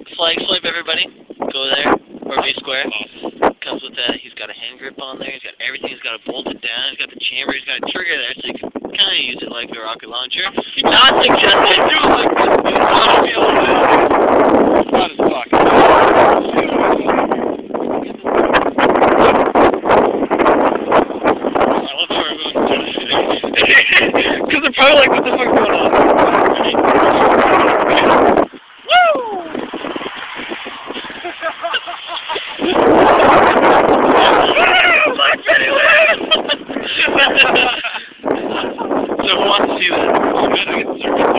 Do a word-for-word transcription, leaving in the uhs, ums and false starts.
flag swipe, everybody. Go there, or V square. Comes with that. He's got a hand grip on there. He's got everything. He's got it bolted down. He's got the chamber. He's got a trigger there, so you can kind of use it like a rocket launcher. Not suggested. Do it like this. It's not a real thing. It's not as fucking.